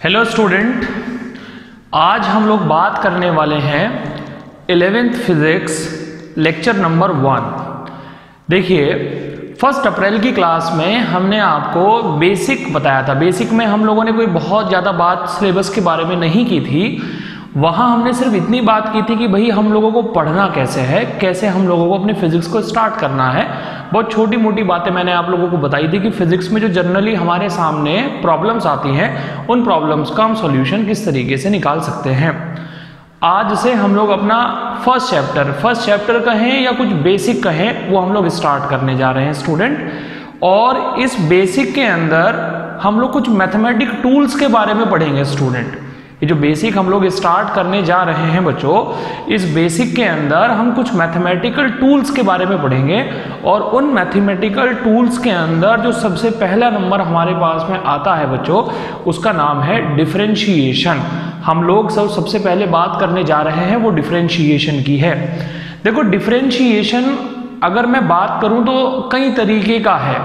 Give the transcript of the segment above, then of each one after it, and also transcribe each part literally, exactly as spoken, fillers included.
Hello student, आज हम लोग बात करने वाले हैं eleventh physics lecture number one. देखिए, फर्स्ट अप्रैल की क्लास में हमने आपको बेसिक बताया था। बेसिक में हम लोगों ने कोई बहुत ज़्यादा बात सिलेबस के बारे में नहीं की थी। वहाँ हमने सिर्फ इतनी बात की थी कि भाई हम लोगों को पढ़ना कैसे है, कैसे हम लोगों को अपनी फिजिक्स को स्टार्ट करना है। बहुत छोटी मोटी बातें मैंने आप लोगों को बताई थी कि फिजिक्स में जो जनरली हमारे सामने प्रॉब्लम्स आती हैं, उन प्रॉब्लम्स का हम सॉल्यूशन किस तरीके से निकाल सकते हैं। आज से हम लोग अपना फर्स्ट चैप्टर फर्स्ट चैप्टर कहें या कुछ बेसिक कहें, वो हम लोग स्टार्ट करने जा रहे हैं स्टूडेंट। और इस बेसिक के अंदर हम लोग कुछ मैथमेटिक टूल्स के बारे में पढ़ेंगे स्टूडेंट। ये जो बेसिक हम लोग स्टार्ट करने जा रहे हैं बच्चों, इस बेसिक के अंदर हम कुछ मैथमेटिकल टूल्स के बारे में पढ़ेंगे। और उन मैथमेटिकल टूल्स के अंदर जो सबसे पहला नंबर हमारे पास में आता है बच्चों, उसका नाम है डिफरेंशिएशन। हम लोग सब सबसे पहले बात करने जा रहे हैं वो डिफरेंशिएशन की है। देखो, डिफरेंशिएशन अगर मैं बात करूं तो कई तरीके का है।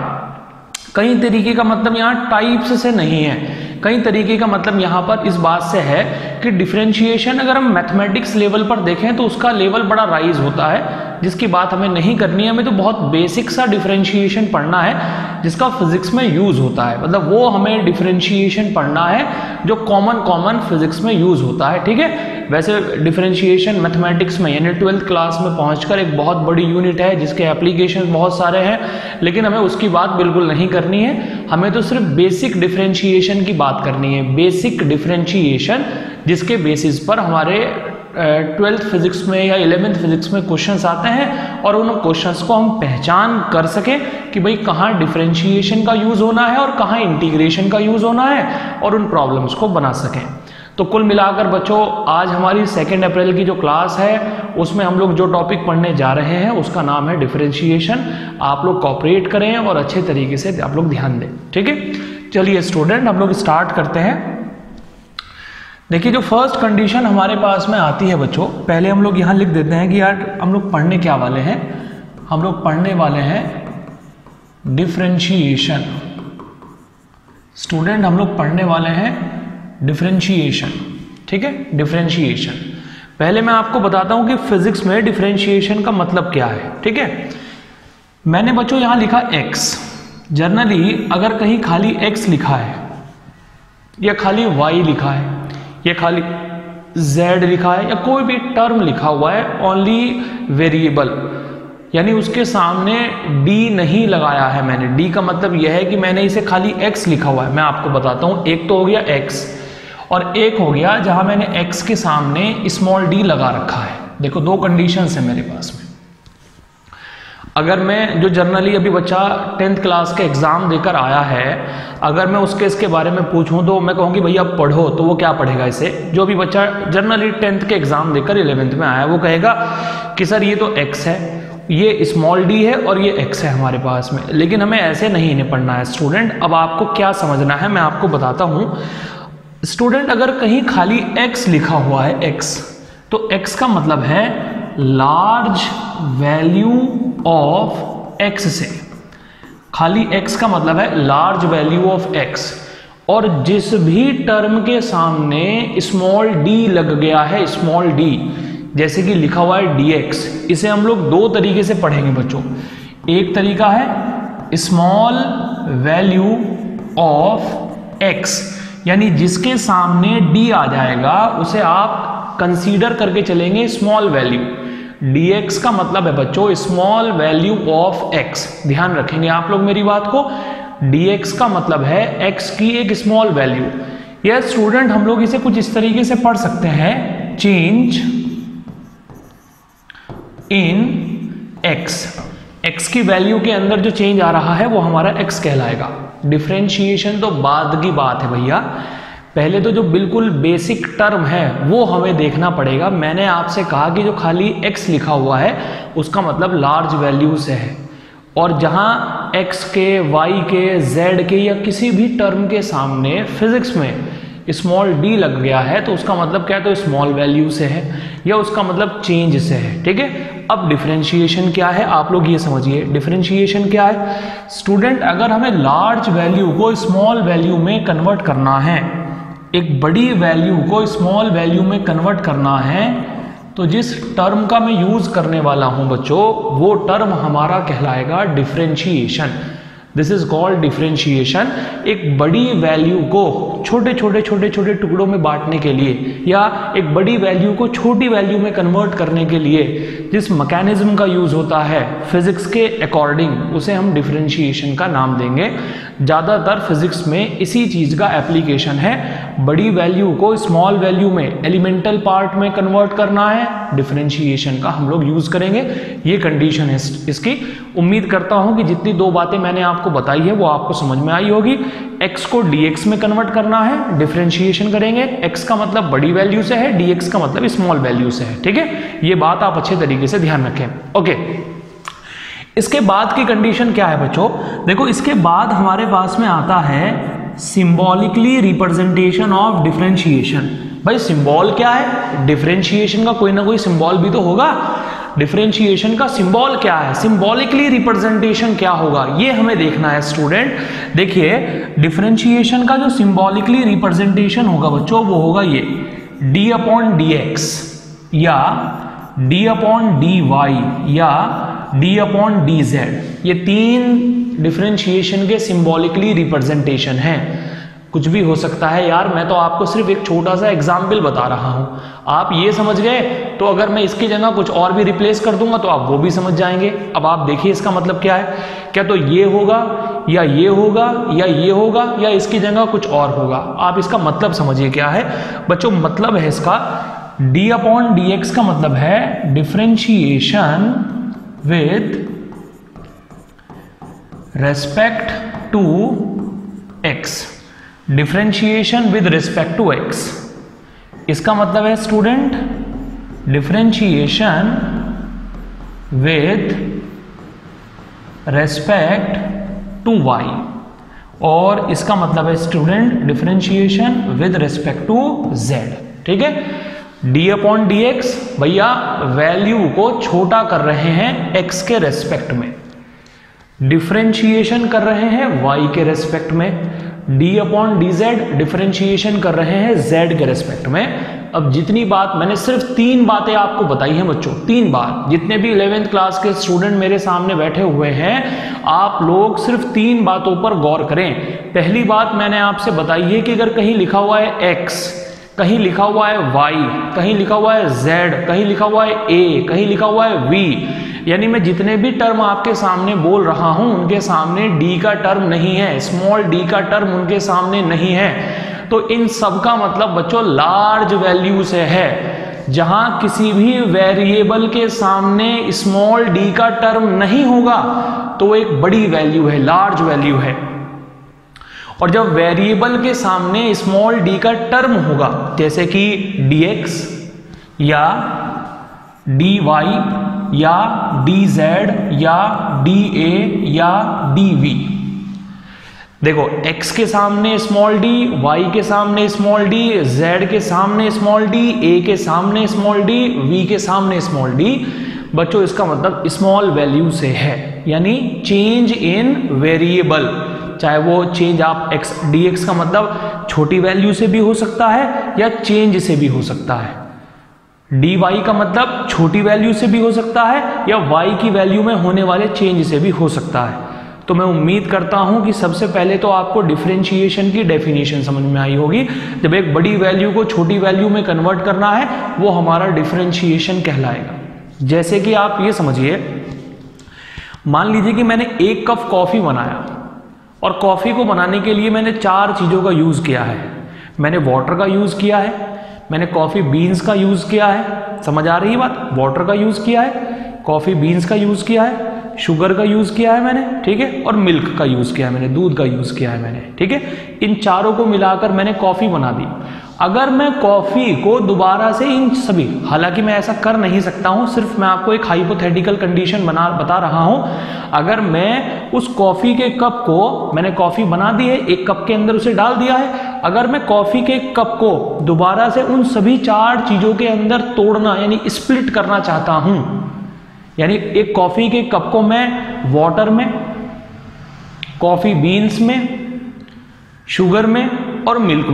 कई तरीके का मतलब यहाँ टाइप्स से नहीं है, कई तरीके का मतलब यहाँ पर इस बात से है कि डिफरेंशिएशन अगर हम मैथमेटिक्स लेवल पर देखें तो उसका लेवल बड़ा राइज होता है, जिसकी बात हमें नहीं करनी है। हमें तो बहुत बेसिक सा डिफरेंशिएशन पढ़ना है जिसका फिजिक्स में यूज होता है। मतलब वो हमें डिफरेंशिएशन पढ़ना है जो कॉमन कॉमन फिजिक्स में यूज होता है, ठीक है। वैसे डिफरेंशिएशन मैथमेटिक्स में यानी ट्वेल्थ क्लास में पहुंचकर एक बहुत बड़ी यूनिट है जिसके एप्लीकेशन बहुत सारे हैं, लेकिन हमें उसकी बात बिल्कुल नहीं करनी है। हमें तो सिर्फ बेसिक डिफरेंशिएशन की बात करनी है। बेसिक डिफरेंशिएशन जिसके बेसिस पर हमारे ट्वेल्थ फिजिक्स में या इलेवेंथ फिजिक्स में क्वेश्चंस आते हैं और उन क्वेश्चंस को हम पहचान कर सकें कि भाई कहाँ डिफरेंशिएशन का यूज होना है और कहाँ इंटीग्रेशन का यूज होना है, और उन प्रॉब्लम्स को बना सकें। तो कुल मिलाकर बच्चों, आज हमारी सेकेंड अप्रैल की जो क्लास है उसमें हम लोग जो टॉपिक पढ़ने जा रहे हैं उसका नाम है डिफरेंशिएशन। आप लोग कोऑपरेट करें और अच्छे तरीके से आप लोग ध्यान दें, ठीक है। चलिए स्टूडेंट, हम लोग स्टार्ट करते हैं। देखिए, जो फर्स्ट कंडीशन हमारे पास में आती है बच्चों, पहले हम लोग यहाँ लिख देते हैं कि यार हम लोग पढ़ने क्या वाले हैं। हम लोग पढ़ने वाले हैं डिफरेंशिएशन। स्टूडेंट, हम लोग पढ़ने वाले हैं डिफरेंशिएशन, ठीक है। डिफरेंशिएशन पहले मैं आपको बताता हूं कि फिजिक्स में डिफरेंशिएशन का मतलब क्या है, ठीक है। मैंने बच्चों यहां लिखा x। जनरली अगर कहीं खाली x लिखा है या खाली y लिखा है या खाली z लिखा है या कोई भी टर्म लिखा हुआ है, ओनली वेरिएबल, यानी उसके सामने d नहीं लगाया है मैंने। d का मतलब यह है कि मैंने इसे खाली x लिखा हुआ है। मैं आपको बताता हूं, एक तो हो गया x और एक हो गया जहां मैंने x के सामने स्मॉल d लगा रखा है। देखो, दो कंडीशंस है मेरे पास में। अगर मैं जो जनरली अभी बच्चा टेंथ क्लास के एग्जाम देकर आया है, अगर मैं उसके इसके बारे में पूछूं तो मैं कहूँगी भैया पढ़ो, तो वो क्या पढ़ेगा इसे? जो भी बच्चा जनरली टेंथ के एग्जाम देकर इलेवेंथ में आया वो कहेगा कि सर ये तो x है, ये स्मॉल d है और ये x है हमारे पास में। लेकिन हमें ऐसे नहीं इन्हें पढ़ना है स्टूडेंट। अब आपको क्या समझना है मैं आपको बताता हूँ। स्टूडेंट, अगर कहीं खाली x लिखा हुआ है x, तो x का मतलब है लार्ज वैल्यू ऑफ x से। खाली x का मतलब है लार्ज वैल्यू ऑफ x। और जिस भी टर्म के सामने स्मॉल d लग गया है, स्मॉल d, जैसे कि लिखा हुआ है dx, इसे हम लोग दो तरीके से पढ़ेंगे बच्चों। एक तरीका है स्मॉल वैल्यू ऑफ x, यानी जिसके सामने d आ जाएगा उसे आप कंसीडर करके चलेंगे स्मॉल वैल्यू। dx का मतलब है बच्चों स्मॉल वैल्यू ऑफ x। ध्यान रखेंगे आप लोग मेरी बात को। dx का मतलब है x की एक स्मॉल वैल्यू। यह स्टूडेंट, हम लोग इसे कुछ इस तरीके से पढ़ सकते हैं, चेंज इन x। x की वैल्यू के अंदर जो चेंज आ रहा है वो हमारा x कहलाएगा। डिफरेंशिएशन तो बाद की बात है भैया, पहले तो जो बिल्कुल बेसिक टर्म है वो हमें देखना पड़ेगा। मैंने आपसे कहा कि जो खाली x लिखा हुआ है उसका मतलब लार्ज वैल्यू से है, और जहां x के, y के, z के या किसी भी टर्म के सामने फिजिक्स में स्मॉल d लग गया है तो उसका मतलब क्या है, तो स्मॉल वैल्यू से है या उसका मतलब चेंज से है, ठीक है। अब डिफरेंशिएशन क्या है आप लोग ये समझिए। डिफरेंशिएशन क्या है स्टूडेंट? अगर हमें लार्ज वैल्यू को स्मॉल वैल्यू में कन्वर्ट करना है एक बड़ी वैल्यू को स्मॉल वैल्यू में कन्वर्ट करना है तो जिस टर्म का मैं यूज करने वाला हूं बच्चों वो टर्म हमारा कहलाएगा differentiation. This is called differentiation. एक बड़ी वैल्यू को छोटे छोटे छोटे छोटे टुकड़ों में बांटने के लिए या एक बड़ी वैल्यू को छोटी वैल्यू में कन्वर्ट करने के लिए जिस मैकेनिज्म का यूज होता है फिजिक्स के अकॉर्डिंग उसे हम डिफरेंशिएशन का नाम देंगे। ज़्यादातर फिजिक्स में इसी चीज़ का एप्लीकेशन है। बड़ी वैल्यू को स्मॉल वैल्यू में एलिमेंटल पार्ट में कन्वर्ट करना है, डिफरेंशिएशन का हम लोग यूज करेंगे। ये कंडीशन है इसकी। उम्मीद करता हूं कि जितनी दो बातें मैंने आपको बताई है वो आपको समझ में आई होगी। x को dx में कन्वर्ट करना है, डिफरेंशिएशन करेंगे। x का मतलब बड़ी वैल्यू से है, dx का मतलब स्मॉल वैल्यू से है। ठीक है, ये बात आप अच्छे तरीके से ध्यान रखें। ओके, इसके बाद की कंडीशन क्या है बच्चों? देखो, इसके बाद हमारे पास में आता है सिंबॉलिकली रिप्रेजेंटेशन ऑफ डिफरेंशिएशन। भाई सिंबल क्या है? डिफरेंशिएशन का कोई ना कोई सिंबल भी तो होगा। डिफरेंशिएशन का सिंबल क्या है? सिंबॉलिकली रिप्रेजेंटेशन क्या होगा ये हमें देखना है स्टूडेंट। देखिए, डिफरेंशिएशन का जो सिंबॉलिकली रिप्रेजेंटेशन होगा बच्चों वो होगा ये डी अपॉन डी एक्स या डी अपॉन डी वाई या डी अपॉन डी जेड। ये तीन डिफरेंशिएशन के सिंबॉलिकली रिप्रेजेंटेशन हैं। कुछ भी हो सकता है यार, मैं तो आपको सिर्फ एक छोटा सा एग्जाम्पल बता रहा हूं। आप ये समझ गए तो अगर मैं इसकी जगह कुछ और भी रिप्लेस कर दूंगा तो आप वो भी समझ जाएंगे। अब आप देखिए इसका मतलब क्या है। क्या तो ये होगा या ये होगा या ये होगा या इसकी जगह कुछ और होगा। आप इसका मतलब समझिए क्या है बच्चों। मतलब है इसका डी अपॉन डी एक्स का मतलब है differentiation with respect to x. Differentiation with respect to x, इसका मतलब है student differentiation with respect to y, और इसका मतलब है student differentiation with respect to z. ठीक है, डी अपॉन डी एक्स भैया वैल्यू को छोटा कर रहे हैं एक्स के रेस्पेक्ट में, डिफरेंशिएशन कर रहे हैं वाई के रेस्पेक्ट में, d upon d z differentiation कर रहे हैं जेड के रेस्पेक्ट में। अब जितनी बात मैंने सिर्फ तीन बातें आपको बताई हैं बच्चों, तीन बात। जितने भी इलेवेंथ क्लास के स्टूडेंट मेरे सामने बैठे हुए हैं आप लोग सिर्फ तीन बातों पर गौर करें। पहली बात मैंने आपसे बताई है कि अगर कहीं लिखा हुआ है x, कहीं लिखा हुआ है y, कहीं लिखा हुआ है z, कहीं लिखा हुआ है a, कहीं लिखा हुआ है v, यानी मैं जितने भी टर्म आपके सामने बोल रहा हूं उनके सामने d का टर्म नहीं है, स्मॉल d का टर्म उनके सामने नहीं है, तो इन सब का मतलब बच्चों लार्ज वैल्यू से है। जहां किसी भी वेरिएबल के सामने स्मॉल d का टर्म नहीं होगा तो एक बड़ी वैल्यू है, लार्ज वैल्यू है। और जब वेरिएबल के सामने स्मॉल d का टर्म होगा जैसे कि dx या dy या dz या dA या dv, देखो x के सामने स्मॉल d, y के सामने स्मॉल d, z के सामने स्मॉल d, a के सामने स्मॉल d, v के सामने स्मॉल d, बच्चों इसका मतलब स्मॉल वैल्यू से है, यानी चेंज इन वेरिएबल। चाहे वो चेंज आप x dx का मतलब छोटी वैल्यू से भी हो सकता है या चेंज से भी हो सकता है, dy का मतलब छोटी वैल्यू से भी हो सकता है या y की वैल्यू में होने वाले चेंज से भी हो सकता है। तो मैं उम्मीद करता हूं कि सबसे पहले तो आपको डिफरेंशिएशन की डेफिनेशन समझ में आई होगी। जब एक बड़ी वैल्यू को छोटी वैल्यू में कन्वर्ट करना है वो हमारा डिफरेंशिएशन कहलाएगा। जैसे कि आप ये समझिए, मान लीजिए कि मैंने एक कप कॉफी बनाया और कॉफी को बनाने के लिए मैंने चार चीजों का यूज किया है। मैंने वाटर का यूज किया है, मैंने कॉफी बीन्स का यूज किया है, समझ आ रही है बात, वाटर का यूज किया है, कॉफी बीन्स का यूज किया है, शुगर का यूज किया है मैंने, ठीक है, और मिल्क का यूज किया है मैंने, दूध का यूज किया है मैंने, ठीक है। इन चारों को मिलाकर मैंने कॉफी बना दी। अगर मैं कॉफी को दोबारा से इन सभी, हालांकि मैं ऐसा कर नहीं सकता हूं, सिर्फ मैं आपको एक हाइपोथेटिकल कंडीशन बना बता रहा हूं। अगर मैं उस कॉफी के कप को, मैंने कॉफी बना दी है, एक कप के अंदर उसे डाल दिया है, अगर मैं कॉफी के कप को दोबारा से उन सभी चार चीजों के अंदर तोड़ना यानी स्प्लिट करना चाहता हूं, यानी एक कॉफी के कप को मैं वाटर में, कॉफी बीन्स में, शुगर में और मिल्क में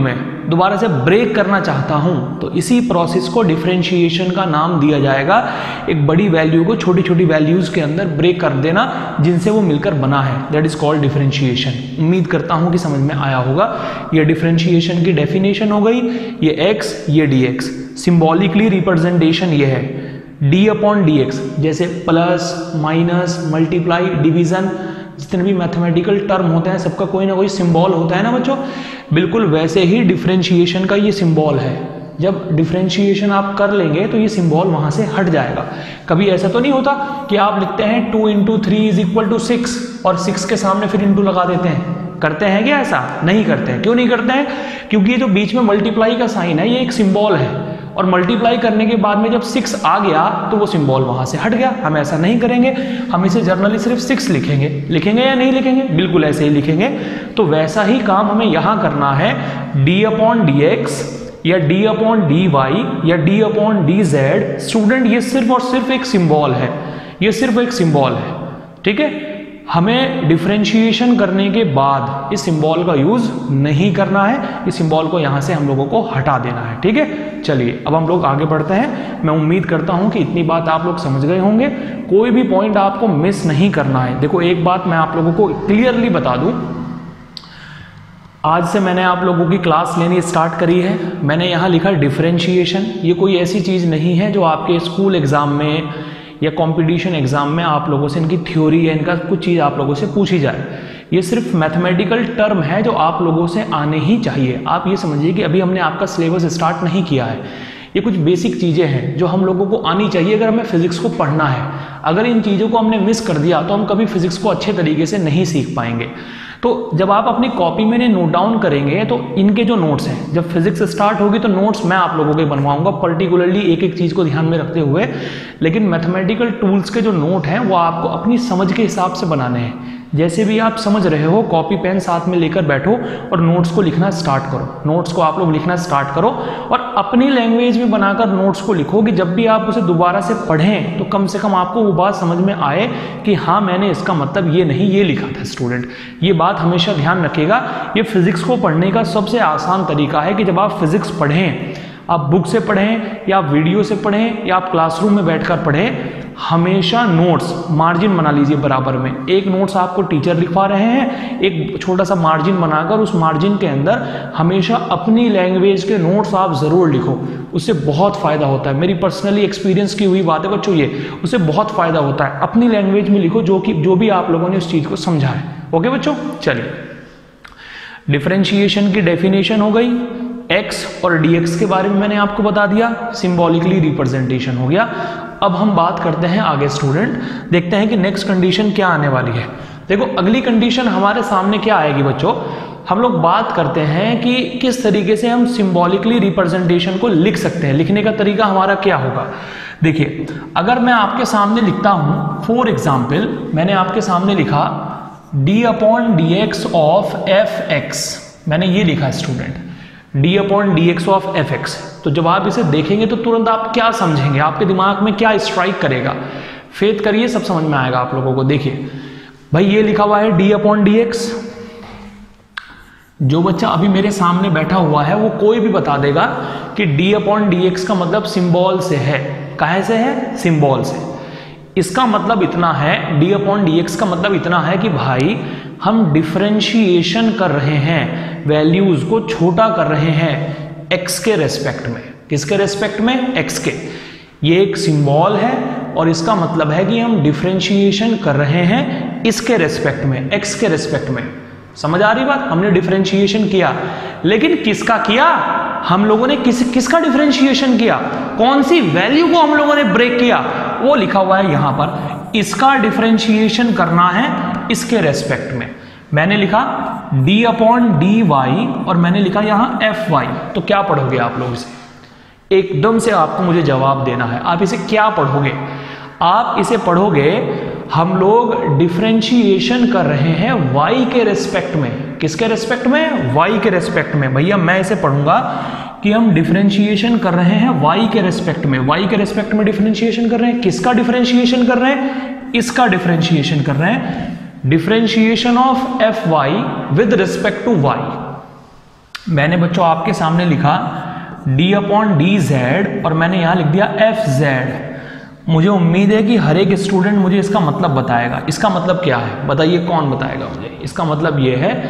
दोबारा से ब्रेक करना चाहता हूं तो इसी प्रोसेस को डिफरेंशिएशन का नाम दिया जाएगा। एक बड़ी वैल्यू को छोटी छोटी वैल्यूज के अंदर ब्रेक कर देना जिनसे वो मिलकर बना है, दैट इज कॉल्ड डिफरेंशिएशन। उम्मीद करता हूं कि समझ में आया होगा। ये डिफरेंशिएशन की डेफिनेशन हो गई, ये x ये dx, सिंबॉलिकली रिप्रेजेंटेशन ये है d अपॉन डी एक्स, जैसे प्लस माइनस मल्टीप्लाई डिवीजन जितने भी मैथमेटिकल टर्म होते हैं सबका कोई ना कोई सिंबल होता है ना बच्चों, बिल्कुल वैसे ही डिफरेंशिएशन का ये सिंबल है। जब डिफरेंशिएशन आप कर लेंगे तो ये सिंबल वहां से हट जाएगा। कभी ऐसा तो नहीं होता कि आप लिखते हैं two into three is equal to six और सिक्स के सामने फिर इंटू लगा देते हैं, करते हैं क्या? ऐसा नहीं करते हैं। क्यों नहीं करते हैं? क्योंकि ये जो बीच में मल्टीप्लाई का साइन है ये एक सिंबल है और मल्टीप्लाई करने के बाद में जब सिक्स आ गया तो वो सिंबल वहां से हट गया। हम ऐसा नहीं करेंगे, हम इसे जनरली सिर्फ सिक्स लिखेंगे। लिखेंगे या नहीं लिखेंगे? बिल्कुल ऐसे ही लिखेंगे। तो वैसा ही काम हमें यहां करना है। डी अपॉन डी एक्स या डी अपॉन डी वाई या d upon d z, student ये सिर्फ और सिर्फ एक सिंबल है, ये सिर्फ एक सिंबल है, ठीक है। हमें डिफरेंशिएशन करने के बाद इस सिंबल का यूज नहीं करना है, इस सिंबल को यहां से हम लोगों को हटा देना है, ठीक है। चलिए अब हम लोग आगे बढ़ते हैं। मैं उम्मीद करता हूं कि इतनी बात आप लोग समझ गए होंगे, कोई भी पॉइंट आपको मिस नहीं करना है। देखो एक बात मैं आप लोगों को क्लियरली बता दूं, आज से मैंने आप लोगों की क्लास लेनी स्टार्ट करी है। मैंने यहाँ लिखा डिफरेंशिएशन, ये कोई ऐसी चीज़ नहीं है जो आपके स्कूल एग्जाम में या कंपटीशन एग्जाम में आप लोगों से इनकी थ्योरी या इनका कुछ चीज़ आप लोगों से पूछी जाए। ये सिर्फ मैथमेटिकल टर्म है जो आप लोगों से आने ही चाहिए। आप ये समझिए कि अभी हमने आपका सिलेबस स्टार्ट नहीं किया है, ये कुछ बेसिक चीज़ें हैं जो हम लोगों को आनी चाहिए अगर हमें फिजिक्स को पढ़ना है। अगर इन चीज़ों को हमने मिस कर दिया तो हम कभी फिजिक्स को अच्छे तरीके से नहीं सीख पाएंगे। तो जब आप अपनी कॉपी में नोट डाउन करेंगे तो इनके जो नोट्स हैं, जब फिजिक्स स्टार्ट होगी तो नोट्स मैं आप लोगों के बनवाऊंगा पर्टिकुलरली एक एक चीज़ को ध्यान में रखते हुए। लेकिन मैथमेटिकल टूल्स के जो नोट हैं वो आपको अपनी समझ के हिसाब से बनाने हैं। जैसे भी आप समझ रहे हो कॉपी पेन साथ में लेकर बैठो और नोट्स को लिखना स्टार्ट करो। नोट्स को आप लोग लिखना स्टार्ट करो और अपनी लैंग्वेज में बनाकर नोट्स को लिखो कि जब भी आप उसे दोबारा से पढ़ें तो कम से कम आपको वो बात समझ में आए कि हाँ मैंने इसका मतलब ये नहीं ये लिखा था। स्टूडेंट ये बात हमेशा ध्यान रखिएगा। ये फिजिक्स को पढ़ने का सबसे आसान तरीका है कि जब आप फिजिक्स पढ़ें, आप बुक से पढ़ें या आप वीडियो से पढ़ें या आप क्लासरूम में बैठकर पढ़ें, हमेशा नोट्स मार्जिन बना लीजिए बराबर में। एक नोट्स आपको टीचर लिखवा रहे हैं, एक छोटा सा मार्जिन बनाकर उस मार्जिन के अंदर हमेशा अपनी लैंग्वेज के नोट्स आप ज़रूर लिखो। उससे बहुत फ़ायदा होता है। मेरी पर्सनली एक्सपीरियंस की हुई बात है बच्चों, ये उससे बहुत फ़ायदा होता है। अपनी लैंग्वेज में लिखो जो कि जो भी आप लोगों ने उस चीज़ को समझा है। ओके बच्चों, चलिए डिफरेंशिएशन की डेफिनेशन हो गई। x और dx के बारे में मैंने आपको बता दिया, सिंबॉलिकली रिप्रेजेंटेशन हो गया। अब हम बात करते हैं आगे स्टूडेंट, देखते हैं कि नेक्स्ट कंडीशन क्या आने वाली है। देखो अगली कंडीशन हमारे सामने क्या आएगी बच्चों, हम लोग बात करते हैं कि किस तरीके से हम सिंबॉलिकली रिप्रेजेंटेशन को लिख सकते हैं। लिखने का तरीका हमारा क्या होगा? देखिए अगर मैं आपके सामने लिखता हूं, फॉर एग्जाम्पल मैंने आपके सामने लिखा d upon d x of f x, मैंने ये लिखा student d upon d x of f x. तो जब आप इसे देखेंगे तो तुरंत आप क्या समझेंगे, आपके दिमाग में क्या स्ट्राइक करेगा? फेथ करिए सब समझ में आएगा आप लोगों को। देखिए भाई ये लिखा हुआ है d अपॉन डी एक्स। जो बच्चा अभी मेरे सामने बैठा हुआ है वो कोई भी बता देगा कि d अपॉन डी एक्स का मतलब सिंबल से है। काहे से है? सिंबल से। इसका मतलब इतना है, d अपॉन डी एक्स का मतलब इतना है कि भाई हम डिफरेंशिएशन कर रहे हैं, वैल्यूज को छोटा कर रहे हैं x के रेस्पेक्ट में। किसके रेस्पेक्ट में? x के। ये एक सिंबल है और इसका मतलब है कि हम डिफरेंशिएशन कर रहे हैं इसके रेस्पेक्ट में, x के रेस्पेक्ट में। समझ आ रही बात? हमने डिफरेंशिएशन किया, लेकिन किसका किया? हम लोगों ने किस किसका डिफरेंशिएशन किया? कौन सी वैल्यू को हम लोगों ने ब्रेक किया? वो लिखा हुआ है यहां पर, इसका डिफरेंशिएशन करना है इसके रेस्पेक्ट में। मैंने लिखा d अपॉन डी वाई और मैंने लिखा यहां एफ वाई। तो क्या पढ़ोगे आप लोग इसे? एकदम से आपको मुझे जवाब देना है। आप इसे क्या पढ़ोगे? आप इसे पढ़ोगे हम लोग डिफरेंशिएशन कर रहे हैं y के रेस्पेक्ट में। किसके रेस्पेक्ट में? y के रेस्पेक्ट में। भैया मैं इसे पढ़ूंगा कि हम डिफरेंशिएशन कर रहे हैं y के रेस्पेक्ट में। y के रेस्पेक्ट में डिफरेंशिएशन कर रहे हैं। किसका डिफरेंशिएशन कर रहे हैं? इसका डिफरेंशिएशन कर रहे हैं। Differentiation of f y with respect to y। मैंने बच्चों आपके सामने लिखा डी अपॉन डी जेड और मैंने यहाँ लिख दिया एफ जेड। मुझे उम्मीद है कि हर एक स्टूडेंट मुझे इसका मतलब बताएगा। इसका मतलब क्या है बताइए, कौन बताएगा मुझे? इसका मतलब ये है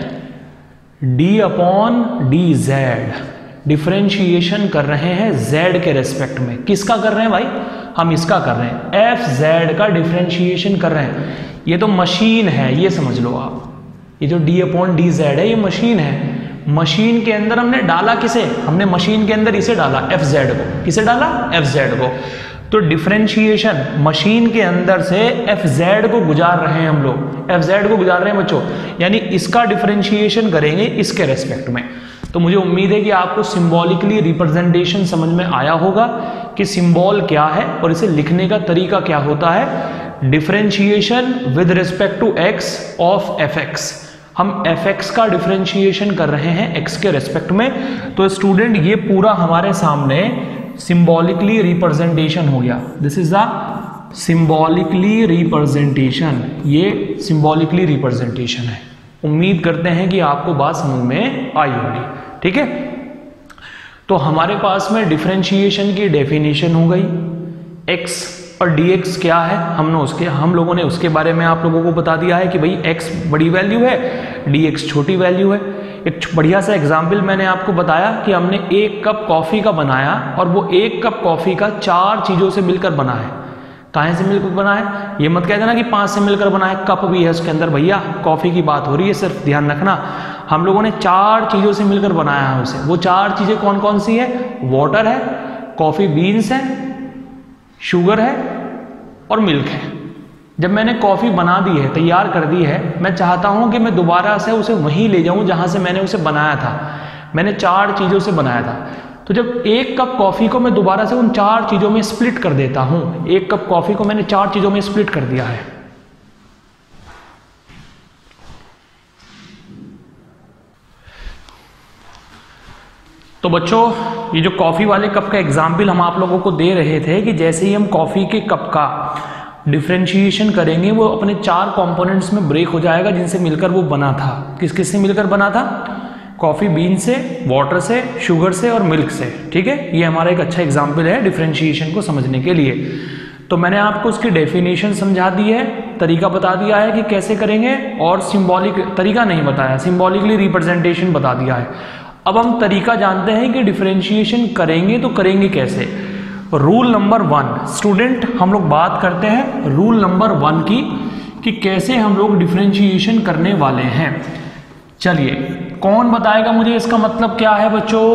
d upon d z, differentiation कर रहे हैं जेड के रेस्पेक्ट में। किसका कर रहे हैं भाई? हम इसका कर रहे हैं, एफ जेड का डिफरेंशिएशन कर रहे हैं। ये तो मशीन है, ये समझ लो आप। ये जो डी अपॉन डी जेड है ये मशीन है। मशीन के अंदर हमने डाला किसे? हमने मशीन के अंदर इसे डाला, एफ जेड को। किसे डाला? एफ जेड को। तो डिफरेंशिएशन मशीन के अंदर से एफ जेड को गुजार रहे हैं हम लोग, एफ जेड को गुजार रहे हैं बच्चों, यानी इसका डिफरेंशिएशन करेंगे इसके रेस्पेक्ट में। तो मुझे उम्मीद है कि आपको सिंबॉलिकली रिप्रेजेंटेशन समझ में आया होगा कि सिंबल क्या है और इसे लिखने का तरीका क्या होता है। Differentiation with respect to x of f x. हम एफ एक्स का डिफरेंशिएशन कर रहे हैं एक्स के रेस्पेक्ट में। तो स्टूडेंट ये पूरा हमारे सामने सिंबॉलिकली रिप्रेजेंटेशन हो गया। This is the symbolically representation. ये सिंबॉलिकली रिप्रेजेंटेशन है। उम्मीद करते हैं कि आपको बात समझ में आई होगी। ठीक है, तो हमारे पास में डिफरेंशिएशन की डेफिनेशन हो गई। एक्स और dx क्या है, हमने उसके हम लोगों ने उसके बारे में आप लोगों को बता दिया है कि भाई x बड़ी वैल्यू है, dx छोटी वैल्यू है। एक बढ़िया सा एग्जाम्पल मैंने आपको बताया कि हमने एक कप कॉफ़ी का बनाया और वो एक कप कॉफ़ी का चार चीज़ों से मिलकर बना है। कहाँ से मिलकर बना है? ये मत कह देना कि पांच से मिलकर बना है, कप भी है उसके अंदर। भैया कॉफ़ी की बात हो रही है, सिर्फ ध्यान रखना। हम लोगों ने चार चीज़ों से मिलकर बनाया है उसे। वो चार चीज़ें कौन कौन सी है? वाटर है, कॉफ़ी बीन्स है, शुगर है और मिल्क है। जब मैंने कॉफ़ी बना दी है, तैयार कर दी है, मैं चाहता हूं कि मैं दोबारा से उसे वहीं ले जाऊं जहां से मैंने उसे बनाया था। मैंने चार चीज़ों से बनाया था। तो जब एक कप कॉफ़ी को मैं दोबारा से उन चार चीज़ों में स्प्लिट कर देता हूं, एक कप कॉफ़ी को मैंने चार चीज़ों में स्प्लिट कर दिया है। तो बच्चों ये जो कॉफ़ी वाले कप का एग्जाम्पल हम आप लोगों को दे रहे थे कि जैसे ही हम कॉफ़ी के कप का डिफरेंशिएशन करेंगे वो अपने चार कंपोनेंट्स में ब्रेक हो जाएगा जिनसे मिलकर वो बना था। किस किस से मिलकर बना था? कॉफ़ी बीन से, वाटर से, शुगर से और मिल्क से। ठीक है, ये हमारा एक अच्छा एग्जाम्पल है डिफरेंशिएशन को समझने के लिए। तो मैंने आपको उसकी डेफिनेशन समझा दी है, तरीका बता दिया है कि कैसे करेंगे, और सिंबॉलिक तरीका नहीं बताया, सिंबॉलिकली रिप्रेजेंटेशन बता दिया है। अब हम तरीका जानते हैं कि डिफरेंशिएशन करेंगे तो करेंगे कैसे। रूल नंबर वन, स्टूडेंट हम लोग बात करते हैं रूल नंबर वन की कि कैसे हम लोग डिफरेंशिएशन करने वाले हैं। चलिए, कौन बताएगा मुझे इसका मतलब क्या है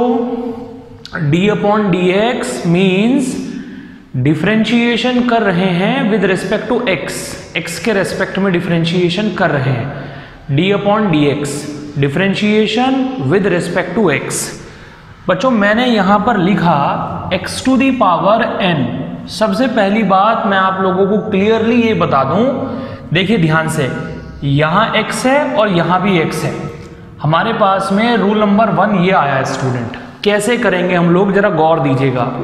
बच्चों? D upon d x means differentiation कर रहे हैं with respect to x, x के रेस्पेक्ट में डिफरेंशिएशन कर रहे हैं। D upon d x differentiation with respect to x. बच्चों मैंने यहां पर लिखा x to the power n। सबसे पहली बात मैं आप लोगों को क्लियरली ये बता दूं, देखिए ध्यान से, यहां x है और यहां भी x है। हमारे पास में रूल नंबर वन ये आया है स्टूडेंट। कैसे करेंगे हम लोग, जरा गौर दीजिएगा आप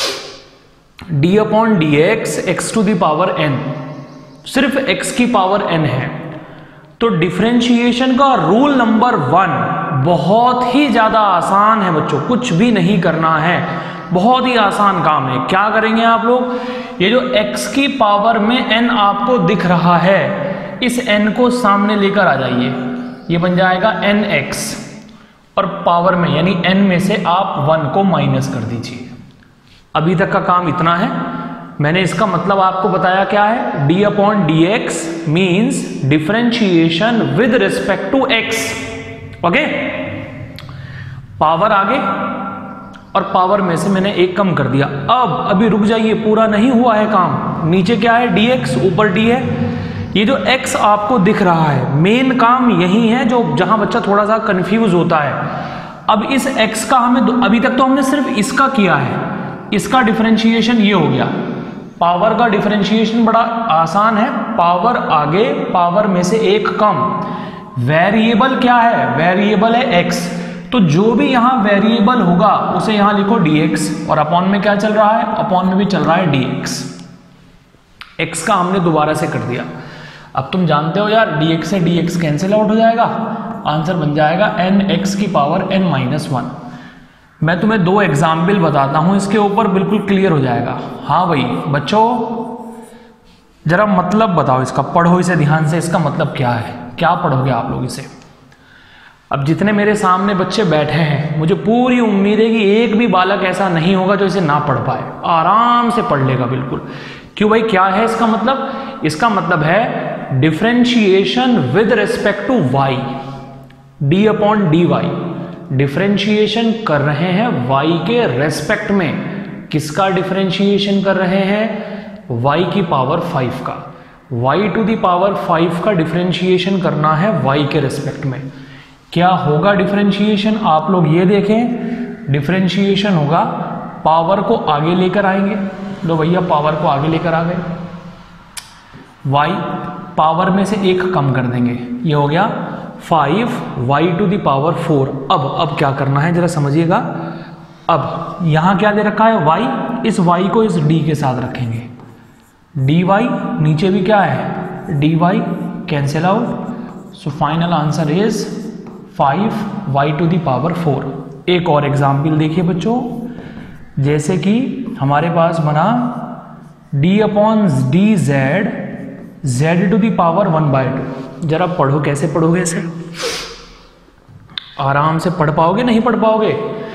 लोग। d upon d x x to the power n, सिर्फ x की पावर n है। तो डिफरेंशिएशन का रूल नंबर वन बहुत ही ज्यादा आसान है बच्चों, कुछ भी नहीं करना है, बहुत ही आसान काम है। क्या करेंगे आप लोग, ये जो x की पावर में n आपको दिख रहा है, इस n को सामने लेकर आ जाइए, ये बन जाएगा एन एक्स, और पावर में यानी n में से आप वन को माइनस कर दीजिए। अभी तक का काम इतना है। मैंने इसका मतलब आपको बताया क्या है। d upon d x means differentiation with respect to x। Okay, power आगे और पावर में से मैंने एक कम कर दिया। अब अभी रुक जाइए, पूरा नहीं हुआ है काम। नीचे क्या है? dx, ऊपर d है। ये जो x आपको दिख रहा है, मेन काम यही है जो जहां बच्चा थोड़ा सा कंफ्यूज होता है। अब इस x का हमें, अभी तक तो हमने सिर्फ इसका किया है, इसका डिफरेंशिएशन ये हो गया। पावर का डिफरेंशिएशन बड़ा आसान है, पावर आगे, पावर में से एक कम। वेरिएबल क्या है? वेरिएबल है x, तो जो भी यहां वेरिएबल होगा उसे यहां लिखो dx, और अपॉन में क्या चल रहा है? अपॉन में भी चल रहा है dx। x का हमने दोबारा से कर दिया। अब तुम जानते हो यार, dx से dx कैंसिल आउट हो जाएगा, आंसर बन जाएगा एन एक्स की पावर एन माइनस वन। मैं तुम्हें दो एग्जाम्पल बताता हूं, इसके ऊपर बिल्कुल क्लियर हो जाएगा। हाँ भाई बच्चों, जरा मतलब बताओ इसका, पढ़ो इसे ध्यान से, इसका मतलब क्या है, क्या पढ़ोगे आप लोग इसे। अब जितने मेरे सामने बच्चे बैठे हैं, मुझे पूरी उम्मीद है कि एक भी बालक ऐसा नहीं होगा जो इसे ना पढ़ पाए, आराम से पढ़ लेगा बिल्कुल। क्यों भाई, क्या है इसका मतलब? इसका मतलब है differentiation with respect to y, d upon d y. Differentiation कर रहे हैं y के रेस्पेक्ट में। किसका डिफरेंशिएशन कर रहे हैं? y की पावर फाइव का। y to the power five का डिफरेंशिएशन करना है y के रेस्पेक्ट में। क्या होगा डिफरेंशिएशन? आप लोग ये देखें, डिफरेंशिएशन होगा, पावर को आगे लेकर आएंगे। लो भैया, पावर को आगे लेकर आ गए, y पावर में से एक कम कर देंगे, ये हो गया five y to the power four. अब अब क्या करना है जरा समझिएगा। अब यहां क्या दे रखा है? y, इस y को इस d के साथ रखेंगे, dy, नीचे भी क्या है? dy, cancel out. So final answer is five y to the power four. एक और एग्जाम्पल देखिए बच्चों, जैसे कि हमारे पास बना d upon d z, z to the power one by two. जरा पढ़ो, कैसे पढ़ोगे इसे? आराम से पढ़ पाओगे? नहीं पढ़ पाओगे?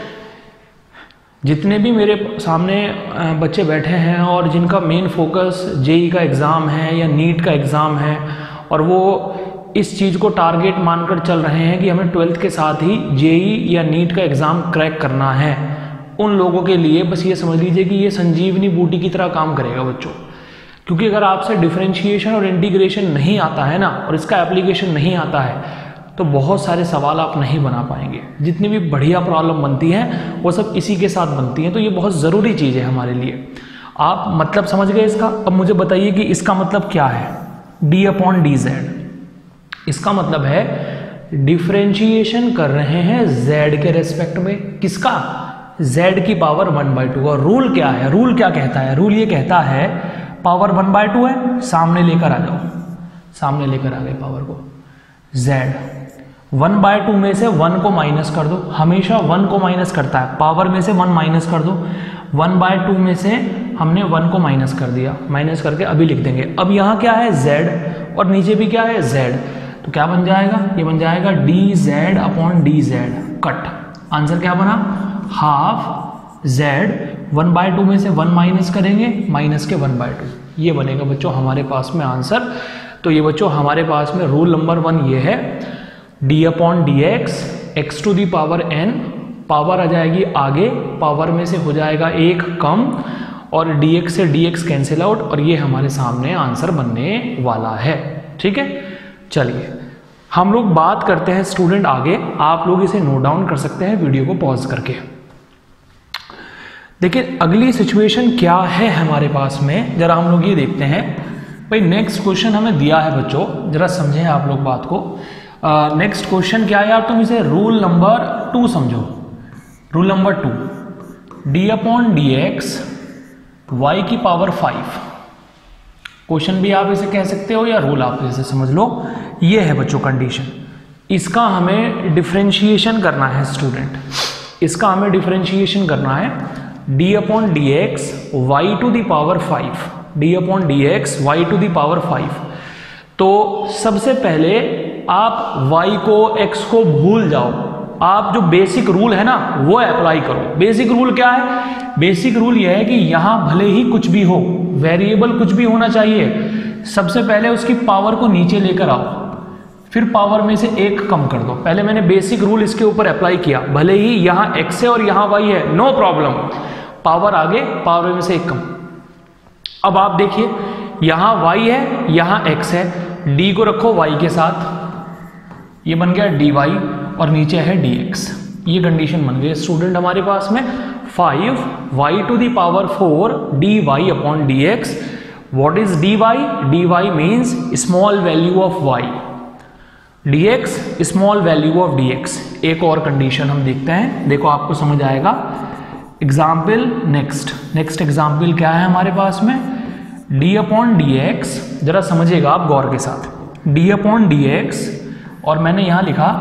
जितने भी मेरे सामने बच्चे बैठे हैं और जिनका मेन फोकस जेई का एग्ज़ाम है या नीट का एग्ज़ाम है, और वो इस चीज़ को टारगेट मानकर चल रहे हैं कि हमें ट्वेल्थ के साथ ही जेई या नीट का एग्ज़ाम क्रैक करना है, उन लोगों के लिए बस ये समझ लीजिए कि ये संजीवनी बूटी की तरह काम करेगा बच्चों। क्योंकि अगर आपसे डिफरेंशिएशन और इंटीग्रेशन नहीं आता है ना, और इसका एप्लीकेशन नहीं आता है, तो बहुत सारे सवाल आप नहीं बना पाएंगे। जितनी भी बढ़िया प्रॉब्लम बनती हैं वो सब इसी के साथ बनती हैं। तो ये बहुत ज़रूरी चीज़ है हमारे लिए। आप मतलब समझ गए इसका? अब मुझे बताइए कि इसका मतलब क्या है? डी अपॉन डी जेड, इसका मतलब है डिफरेंशिएशन कर रहे हैं जेड के रेस्पेक्ट में। किसका? जेड की पावर वन बाई टू। और रूल क्या है? रूल क्या कहता है? रूल ये कहता है पावर वन बाय टू है, सामने लेकर आ जाओ, सामने लेकर आ गए पावर को, z वन बाय टू में से वन को माइनस कर दो, हमेशा वन को माइनस करता है, पावर में से वन माइनस कर दो, वन बाय टू में से हमने वन को माइनस कर दिया, माइनस करके अभी लिख देंगे। अब यहाँ क्या है? z, और नीचे भी क्या है? z, तो क्या बन जाएगा? ये बन जाएगा d z upon d z cut. Answer क्या बना? Half z, one by two में से वन माइनस करेंगे, माइनस के वन बाय टू, ये बनेगा बच्चों हमारे पास में आंसर। तो ये बच्चों हमारे पास में रूल नंबर वन ये है, d upon d x, x to the power n, power आ जाएगी आगे, पावर में से हो जाएगा एक कम, और डी एक्स से डी एक्स कैंसिल आउट, और ये हमारे सामने आंसर बनने वाला है। ठीक है, चलिए हम लोग बात करते हैं स्टूडेंट आगे। आप लोग इसे नोट डाउन कर सकते हैं वीडियो को पॉज करके। देखिए अगली सिचुएशन क्या है हमारे पास में, जरा हम लोग ये देखते हैं। भाई नेक्स्ट क्वेश्चन हमें दिया है बच्चों, जरा समझें आप लोग बात को। नेक्स्ट uh, क्वेश्चन क्या है यार, तुम इसे रूल नंबर टू समझो। Rule number two, d upon d x y की पावर फाइव। क्वेश्चन भी आप इसे कह सकते हो या रूल आप इसे समझ लो। ये है बच्चों कंडीशन, इसका हमें डिफरेंशिएशन करना है स्टूडेंट, इसका हमें डिफरेंशिएशन करना है। D upon d x y to the power five, d upon d x y to the power five. तो सबसे पहले आप y को x को भूल जाओ, आप जो बेसिक रूल है ना वो अप्लाई करो। बेसिक रूल क्या है? बेसिक रूल यह है कि यहां भले ही कुछ भी हो, वेरिएबल कुछ भी होना चाहिए, सबसे पहले उसकी पावर को नीचे लेकर आओ, फिर पावर में से एक कम कर दो। पहले मैंने बेसिक रूल इसके ऊपर अप्लाई किया, भले ही यहां x है और यहां y है, नो प्रॉब्लम, पावर आगे, पावर में से एक कम। अब आप देखिए यहां y है, यहां x है, d को रखो y के साथ, ये बन गया dy, और नीचे है dx। ये कंडीशन बन गई स्टूडेंट हमारे पास में। Five y to the power four d y upon d x. What is d y? D y means small value of y, d x small value of d x. एक और condition हम देखते हैं, देखो आपको समझ आएगा। एग्जाम्पल नेक्स्ट, नेक्स्ट एग्जाम्पल क्या है हमारे पास में? डी अपॉन डी एक्स, जरा समझिएगा आप गौर के साथ, डी अपॉन डी एक्स, और मैंने यहां लिखा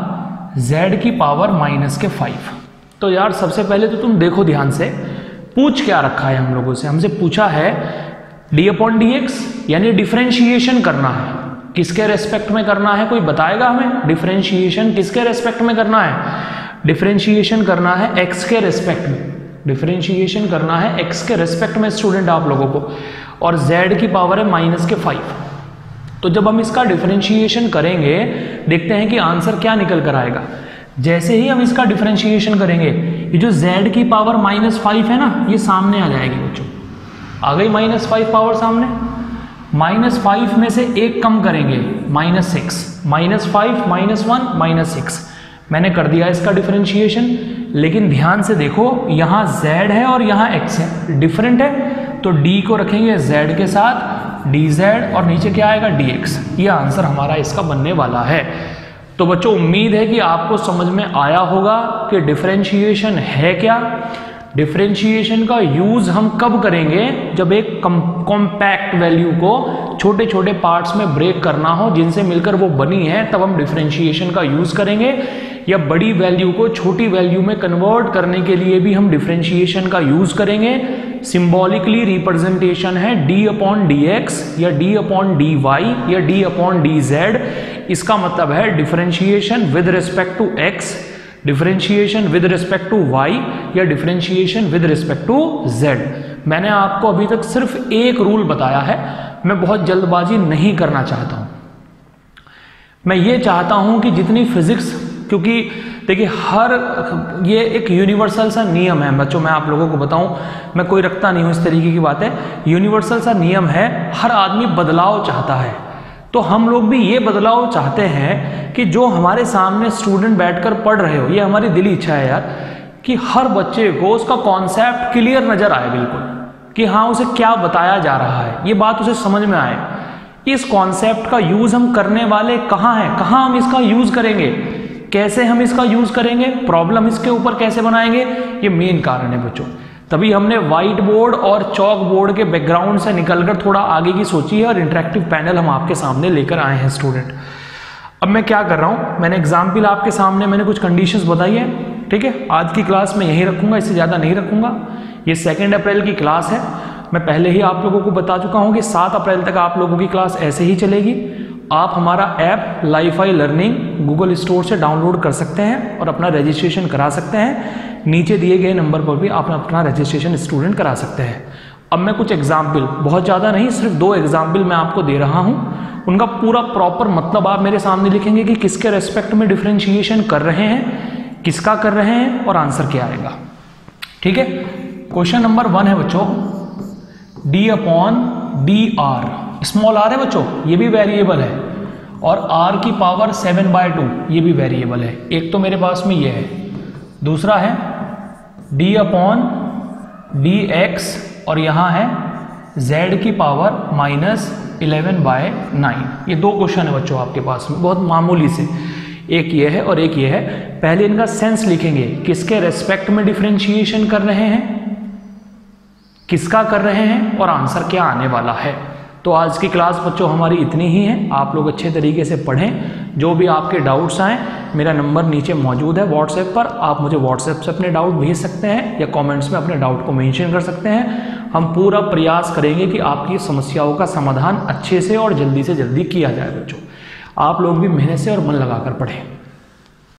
z की पावर माइनस के फाइव। तो यार सबसे पहले तो तुम देखो ध्यान से, पूछ क्या रखा है हम लोगों से, हमसे पूछा है डी अपॉन डी एक्स, यानी डिफरेंशिएशन करना है। किसके रेस्पेक्ट में करना है, कोई बताएगा हमें? डिफरेंशिएशन किसके रेस्पेक्ट में करना है? डिफरेंशिएशन करना है x के रेस्पेक्ट में, डिफरेंशिएशन करना है x के रेस्पेक्ट में स्टूडेंट आप लोगों को, और z की पावर है माइनस के फाइव। तो जब हम इसका डिफरेंशिएशन करेंगे देखते हैं कि आंसर क्या निकल कर आएगा। जैसे ही हम इसका डिफरेंशिएशन करेंगे, ये जो z की पावर माइनस फाइव है ना, ये सामने आ जाएगी बच्चों। आ गई माइनस फाइव पावर सामने। माइनस फाइव में से एक कम करेंगे, minus six, minus five minus one minus six. मैंने कर दिया इसका डिफरेंशिएशन, लेकिन ध्यान से देखो यहाँ z है और यहाँ x है, डिफरेंट है, तो d को रखेंगे z के साथ, dz, और नीचे क्या आएगा dx। ये आंसर हमारा इसका बनने वाला है। तो बच्चों उम्मीद है कि आपको समझ में आया होगा कि डिफरेंशिएशन है क्या। डिफरेंशिएशन का यूज हम कब करेंगे? जब एक कॉम्पैक्ट वैल्यू को छोटे छोटे पार्ट्स में ब्रेक करना हो जिनसे मिलकर वो बनी है, तब हम डिफरेंशिएशन का यूज करेंगे। या बड़ी वैल्यू को छोटी वैल्यू में कन्वर्ट करने के लिए भी हम डिफरेंशिएशन का यूज करेंगे। सिंबॉलिकली रिप्रेजेंटेशन है डी अपॉन डी एक्स या डी अपॉन डी वाई या डी अपॉन डी जेड। इसका मतलब है differentiation with respect to x, differentiation with respect to y या differentiation with respect to z। मैंने आपको अभी तक सिर्फ एक रूल बताया है, मैं बहुत जल्दबाजी नहीं करना चाहता हूं। मैं ये चाहता हूं कि जितनी फिजिक्स, क्योंकि देखिए हर ये एक यूनिवर्सल सा नियम है बच्चों, मैं आप लोगों को बताऊं, मैं कोई रखता नहीं हूं इस तरीके की बातें। यूनिवर्सल सा नियम है, हर आदमी बदलाव चाहता है। तो हम लोग भी ये बदलाव चाहते हैं कि जो हमारे सामने स्टूडेंट बैठकर पढ़ रहे हो, ये हमारी दिली इच्छा है यार, कि हर बच्चे को उसका कॉन्सेप्ट क्लियर नजर आए, बिल्कुल कि हाँ उसे क्या बताया जा रहा है, ये बात उसे समझ में आए। इस कॉन्सेप्ट का यूज हम करने वाले कहाँ हैं, कहाँ हम इसका यूज करेंगे, कैसे हम इसका यूज करेंगे, प्रॉब्लम इसके ऊपर कैसे बनाएंगे, ये मेन कारण है बच्चों। तभी हमने व्हाइट बोर्ड और चॉक बोर्ड के बैकग्राउंड से निकलकर थोड़ा आगे की सोची है और इंटरेक्टिव पैनल हम आपके सामने लेकर आए हैं स्टूडेंट। अब मैं क्या कर रहा हूं, मैंने एग्जाम्पल आपके सामने, मैंने कुछ कंडीशंस बताई है, ठीक है। आज की क्लास में यहीं रखूंगा, इससे ज़्यादा नहीं रखूंगा। ये सेकेंड अप्रैल की क्लास है, मैं पहले ही आप लोगों को बता चुका हूँ कि सात अप्रैल तक आप लोगों की क्लास ऐसे ही चलेगी। आप हमारा ऐप लाइफाई लर्निंग गूगल स्टोर से डाउनलोड कर सकते हैं और अपना रजिस्ट्रेशन करा सकते हैं। नीचे दिए गए नंबर पर भी आप अपना रजिस्ट्रेशन स्टूडेंट करा सकते हैं। अब मैं कुछ एग्जाम्पल, बहुत ज़्यादा नहीं, सिर्फ दो एग्जाम्पल मैं आपको दे रहा हूँ, उनका पूरा प्रॉपर मतलब आप मेरे सामने लिखेंगे कि किसके रेस्पेक्ट में डिफरेंशिएशन कर रहे हैं, किसका कर रहे हैं और आंसर क्या आएगा, ठीक है। क्वेश्चन नंबर वन है बच्चों, d upon d r, small r है बच्चों, ये भी वेरिएबल है, और आर की पावर सेवन बाय टू, ये भी वेरिएबल है। एक तो मेरे पास में ये है, दूसरा है डी अपॉन डी एक्स, और यहाँ है z की power minus eleven by nine. ये दो क्वेश्चन है बच्चों आपके पास में, बहुत मामूली से, एक ये है और एक ये है। पहले इनका सेंस लिखेंगे, किसके रेस्पेक्ट में डिफरेंशिएशन कर रहे हैं, किसका कर रहे हैं और आंसर क्या आने वाला है। तो आज की क्लास बच्चों हमारी इतनी ही है, आप लोग अच्छे तरीके से पढ़ें। जो भी आपके डाउट्स आएँ, मेरा नंबर नीचे मौजूद है व्हाट्सएप पर, आप मुझे व्हाट्सएप से अपने डाउट भेज सकते हैं या कमेंट्स में अपने डाउट को मेंशन कर सकते हैं। हम पूरा प्रयास करेंगे कि आपकी समस्याओं का समाधान अच्छे से और जल्दी से जल्दी किया जाए बच्चों। आप लोग भी मेहनत से और मन लगाकर पढ़ें।